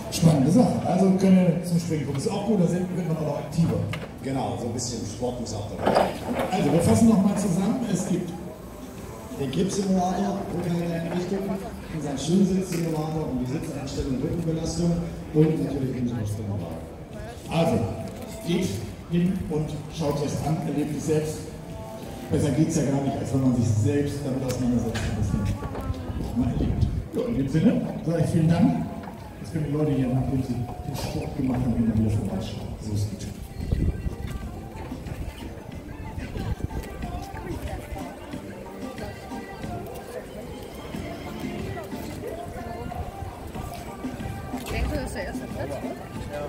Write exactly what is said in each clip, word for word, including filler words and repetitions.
Spannende Sache. Also können wir zum Springen gucken. Ist auch gut, da wird man auch noch aktiver. Genau, so ein bisschen Sport muss auch dabei. Also wir fassen nochmal zusammen. Es gibt Den Kippsimulator, Rückhalteeinrichtung, unseren Schulsitzsimulator und die Sitzeinstellung, Rückenbelastung und natürlich unseren Simulator. Also, geht hin und schaut es an, erlebt es selbst. Besser geht es ja gar nicht, als wenn man sich selbst damit auseinandersetzt und das nicht mal erlebt. Ja, in dem Sinne sage ich vielen Dank. Jetzt können die Leute hier, nachdem sie den Sport gemacht haben, immer wieder vorbeischauen. So ist es. Ich denke, das ist der erste Platz, ne? Ja.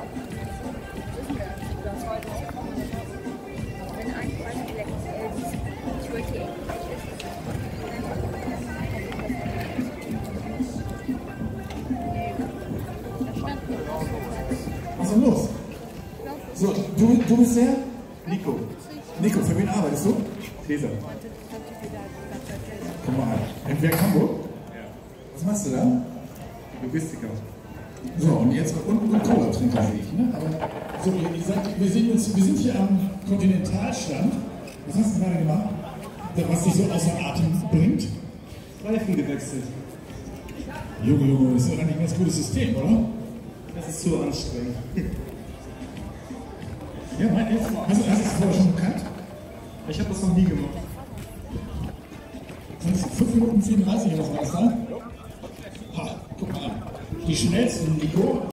Wenn eigentlich meine ich wollte die Was ist denn los? So, du, du bist der? Nico. Nico, für wen arbeitest du? Cäsar. Komm mal an. Handwerk Hamburg? Ja. Was machst du da? Logistiker. So, und jetzt unten und Cola-Trinker sehe ich, ne? Aber so, ihr sagt, wir sind, uns, wir sind hier am Kontinentalstand. Was hast du gerade gemacht? Was dich so außer Atem bringt? Reifen gewechselt. Junge, Junge, das ist doch eigentlich ein ganz gutes System, oder? Das ist zu anstrengend. Ja, mein jetzt. Hast du hast du es vorher schon bekannt? Ich habe das noch nie gemacht. Sind es fünf Minuten vierunddreißig oder was war das da? Ha, guck mal an. Die schnellsten, Nico.